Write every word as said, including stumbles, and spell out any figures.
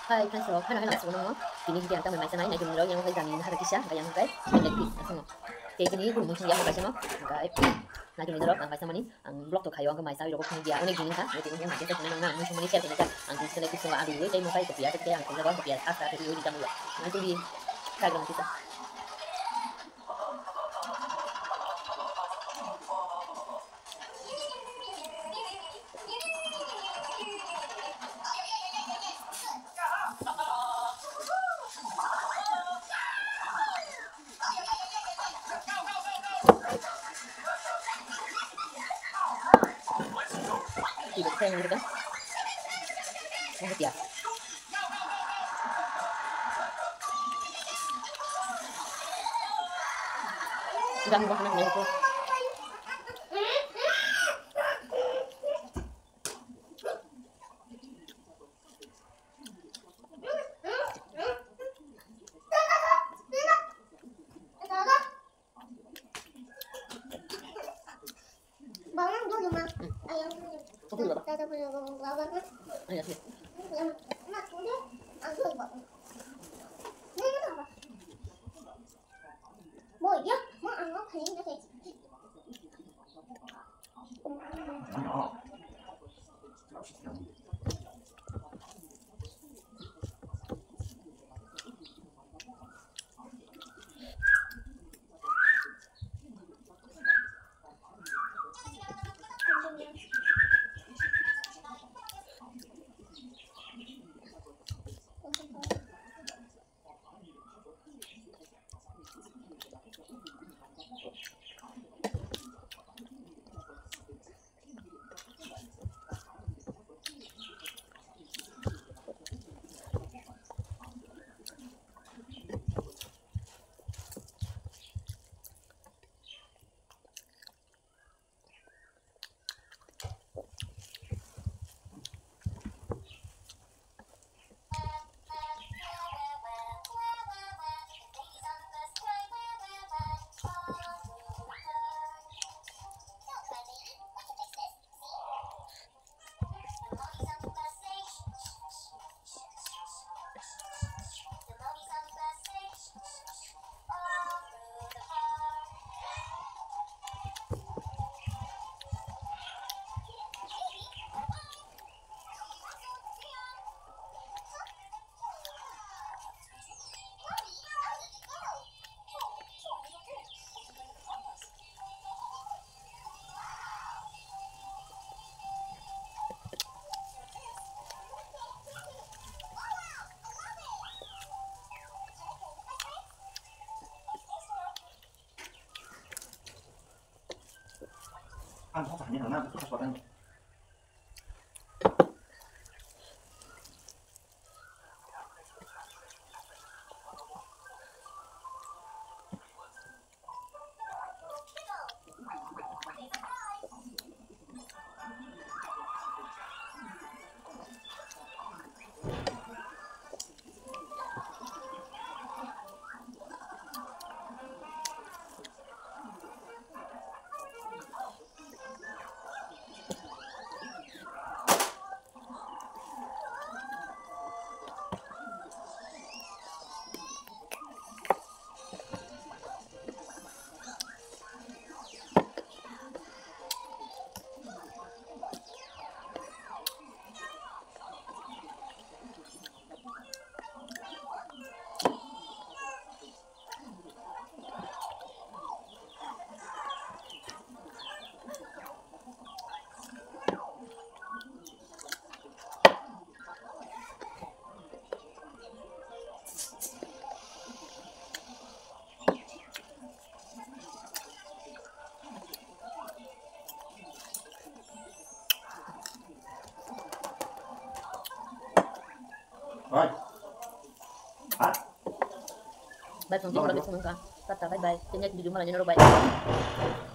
Hai, penso hanak hanak sono mo. Kini kita angka memang sana ini kini lo yang kita min hara kisah, kayak yang kayak leg piece asal. Kayak gini pun mungkin yang kayak sama, kayak nah kini lo angka sama ni, ang blok tu kayu angka mai sawi lo kini dia, unik gini kan, unik gini macam tu kini nang mungkin mungkin siapa ni kan, ang kini leg piece sama adu, jadi mau kayak kopi ada kayak ang kini lo kopi ada tapi yo di kamu ya. Nah itu di kayak gitu kita. Tidak saya gitu kan. Mau ya. Sudah mau kena itu. Bawang dulu mah. Ayo. Oke dulu, Pak. Kita punya bawang kan. Ayo sih. Enak udah. Aku Pak. Ini apa? Mau ya, mau anggap hari ini kayak ăn có phải như thằng Nam cũng ăn. Rồi. Hả? Bye, Pong. Bye, bye. Tata, bye bye. Kanya di rumah lanjut, bye.